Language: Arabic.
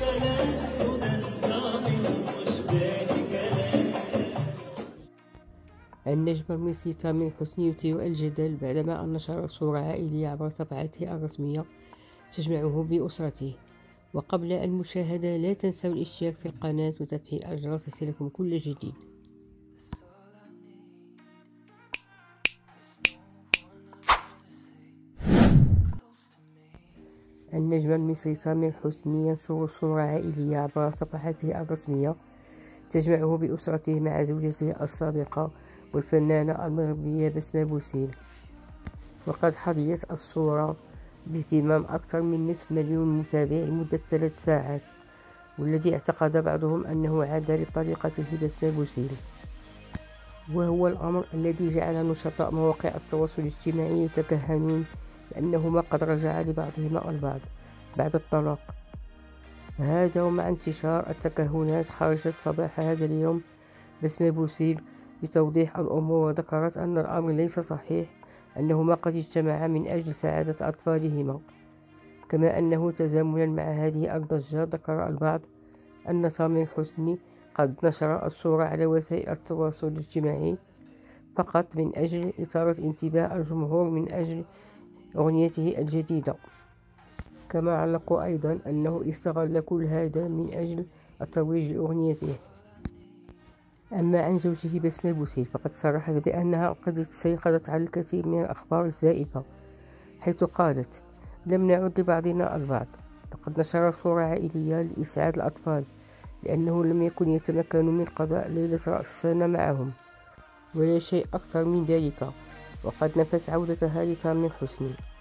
النجم المصري تامر حسني يثير الجدل بعدما نشر صورة عائلية عبر صفحته الرسمية تجمعه بأسرته. وقبل المشاهدة لا تنسوا الاشتراك في القناة وتفعيل الجرس ليصلكم كل جديد. النجم المصري تامر حسني ينشر صورة عائلية عبر صفحته الرسمية تجمعه بأسرته مع زوجته السابقة والفنانة المغربية بسمة بوسيل. وقد حظيت الصورة باهتمام أكثر من نصف مليون متابع لمدة 3 ساعات، والذي اعتقد بعضهم أنه عاد لطريقته بسمة بوسيل، وهو الأمر الذي جعل نشطاء مواقع التواصل الاجتماعي يتكهنون بأنهما قد رجعا لبعضهما البعض بعد الطلاق. هذا ومع انتشار التكهنات خرجت صباح هذا اليوم بسمة بوسيل بتوضيح الأمور، وذكرت أن الأمر ليس صحيح، أنهما قد اجتمعا من أجل سعادة أطفالهما. كما أنه تزامنا مع هذه الضجة ذكر البعض أن تامر حسني قد نشر الصورة على وسائل التواصل الاجتماعي فقط من أجل إثارة انتباه الجمهور من أجل أغنيته الجديدة. كما علقوا أيضا أنه استغل كل هذا من أجل الترويج لأغنيته. أما عن زوجته بسمة بوسيل فقد صرحت بأنها قد استيقظت على الكثير من الأخبار الزائفة، حيث قالت: لم نعد لبعضنا البعض، لقد نشر صورة عائلية لإسعاد الأطفال لأنه لم يكن يتمكن من قضاء ليلة رأس السنة معهم، ولا شيء أكثر من ذلك. وقد نفت عودتها لتامر حسني.